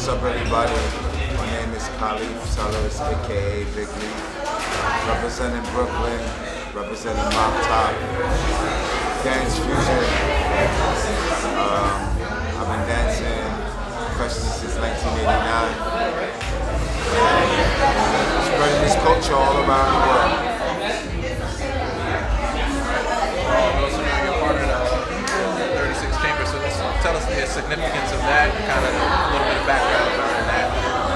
What's up, everybody? My name is Khalif Sellers, aka Big Leaf. Representing Brooklyn, representing Mop Top, Dance Fusion. I've been dancing professionally since 1989. Spreading this culture all around the world. You're part of the 36 Chambers, so tell us the significance of that, and kind of a little bit of background around that.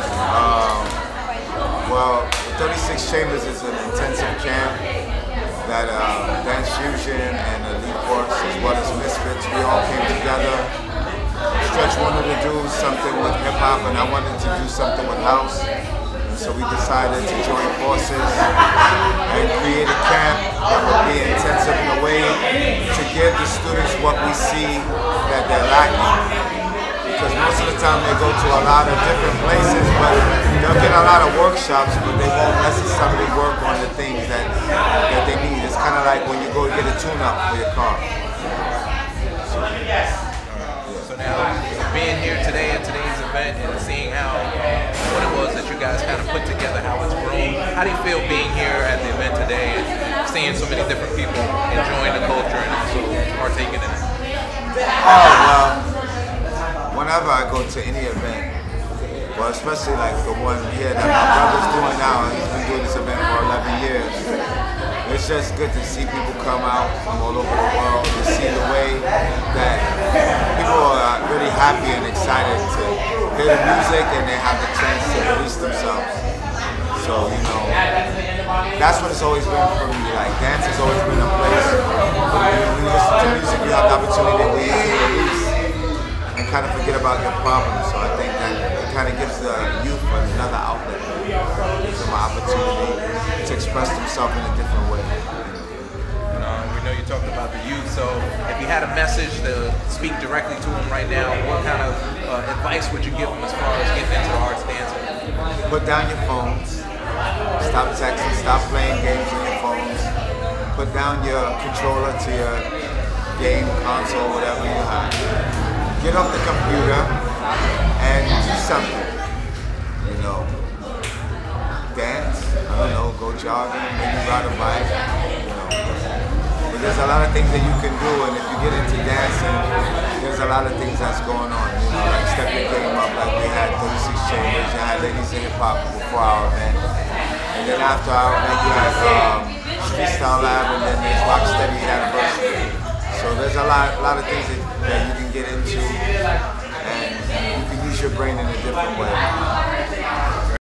Well, the 36 Chambers is an intensive camp that Dance Fusion and Elite Force, as well as Misfits, we all came together. Stretch wanted to do something with hip-hop, and I wanted to do something with house. And so we decided to join forces and create a camp that would be intensive in a way to give the students what we see that they're lacking. Because most of the time they go to a lot of different places, but they'll get a lot of workshops, but they won't necessarily work on the things that they need. It's kind of like when you go get a tune-up for your car. So now, being here today at today's event and seeing how what it was that you guys kind of put together, how it's grown, how do you feel being here at the event today and seeing so many different people enjoying the culture and also partaking in it? Oh, well, whenever I go to any event, well, especially like the one here that my brother's doing now, he's been doing this event for 11 years. It's just good to see people come out from all over the world, to see the way that people are really happy and excited to hear the music and they have the chance to release themselves. So, you know, that's what it's always been for me. Like, dance has always been a place where when you listen to music, you have the opportunity to release and kind of forget about your problems. So I think that it kind of gives the youth another outlet. It gives them an opportunity to express themselves in a different way. We know you talked about the youth, so if you had a message to speak directly to them right now, what kind of advice would you give them as far as getting into the arts dancing? Put down your phones. Stop texting. Stop playing games on your phones. Put down your controller to your game console, whatever you have. Get off the computer and do something. You know, dance. I don't know. Go jogging. Maybe ride a bike. You know. But there's a lot of things that you can do, and if you get into dancing, there's a lot of things that's going on. You know, like Step Your Game Up, like we had 36 Chambers, you had Ladies in Hip Hop before our event, and then after our event you had Street Style Lab, and then there's Rocksteady's anniversary. So there's a lot of things that you can get into, and you can use your brain in a different way.